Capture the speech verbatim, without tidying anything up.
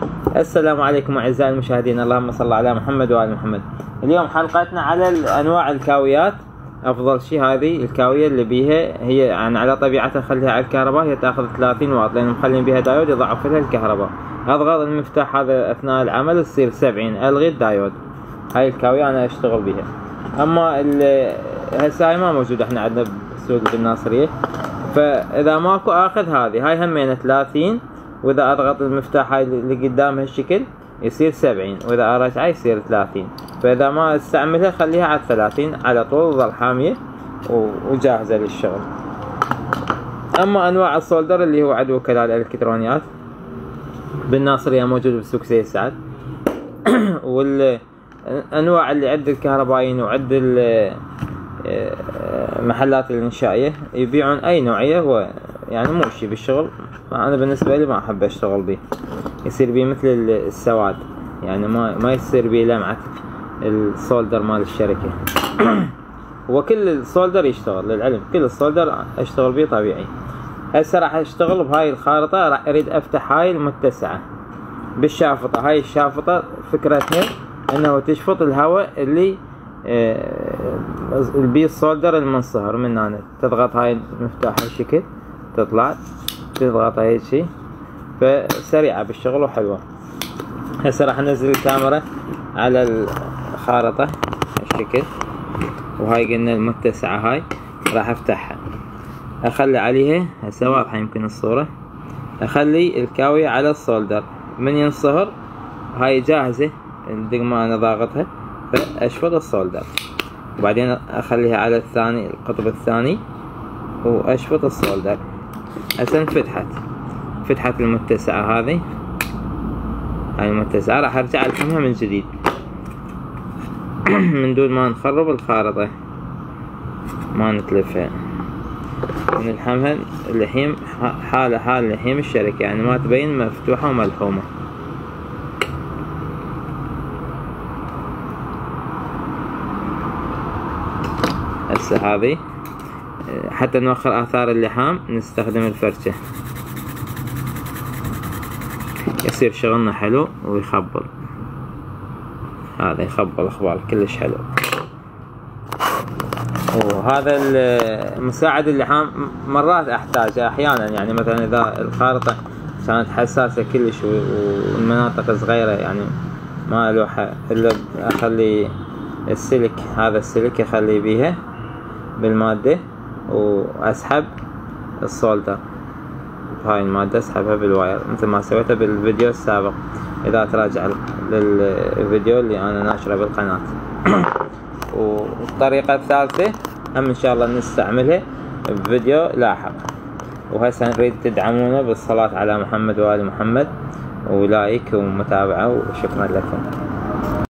السلام عليكم اعزائي المشاهدين، اللهم صل على محمد وآل محمد. اليوم حلقتنا على انواع الكاويات. افضل شيء هذه الكاوية اللي بيها هي يعني على طبيعتها نخليها على الكهرباء، هي تاخذ ثلاثين واط لان مخلين بيها دايود يضعف لها الكهرباء. اضغط المفتاح هذا اثناء العمل تصير سبعين، الغي الدايود. هاي الكاوية انا اشتغل بيها. اما هسه هاي ما موجودة احنا عندنا بالسوق بالناصرية، فاذا ماكو اخذ هذه. هاي همينة ثلاثين، واذا اضغط المفتاح هاي اللي قدام هالشكل يصير سبعين، واذا ارجعه يصير ثلاثين. فاذا ما استعملها خليها على ثلاثين على طول، تظل حامية وجاهزة للشغل. اما انواع السولدر اللي هو عند وكلاء الالكترونيات بالناصرية موجود بالسوق سيد سعد. والانواع اللي عند الكهربائيين وعند المحلات الانشائية يبيعون اي نوعية، هو يعني مو شي بالشغل. انا بالنسبة لي ما احب اشتغل بيه، يصير بيه مثل السواد، يعني ما ما يصير بيه لمعة السولدر مال الشركة. وكل السولدر يشتغل للعلم، كل السولدر اشتغل بيه طبيعي. هسه راح اشتغل بهاي الخارطة، راح اريد افتح هاي المتسعة بالشافطة. هاي الشافطة فكرتها انه تشفط الهواء اللي بيه السولدر المنصهر من هنا. تضغط هاي المفتاح هالشكل تطلع، تضغط هاي شي، فسريعة بالشغل وحلوة. هسه راح انزل الكاميرا على الخارطة هالشكل، وهاي قلنا المتسعة هاي راح افتحها، اخلي عليها هسه واضحة يمكن الصورة. اخلي الكاوية على السولدر، من ينصهر هاي جاهزة الدقمة انا ضاغطها، فاشفط السولدر. وبعدين اخليها على الثاني القطب الثاني واشفط السولدر. هسه انفتحت فتحت المتسعة هذه. هاي المتسعة راح ارجع الحمها من جديد من دون ما نخرب الخارطة، ما نتلفها، ونلحمها اللحيم حالة حال لحيم الشركة، يعني ما تبين مفتوحة وملحومة. هسه هذه حتى نوخر آثار اللحام نستخدم الفرشة، يصير شغلنا حلو ويخبل. هذا يخبل اخبار كلش حلو. وهذا المساعد اللحام مرات احتاجه احيانا، يعني مثلا اذا الخارطة كانت حساسة كلش والمناطق صغيرة يعني ما الوحة الا اخلي السلك، هذا السلك اخلي بيها بالمادة واسحب السولدر بهاي المادة، اسحبها بالواير مثل ما سويتها بالفيديو السابق اذا تراجع للفيديو اللي انا ناشره بالقناة. والطريقة الثالثة هم ان شاء الله نستعملها بفيديو لاحق. وهسه نريد تدعمونا بالصلاة على محمد وآل محمد ولايك ومتابعة، وشكرا لكم.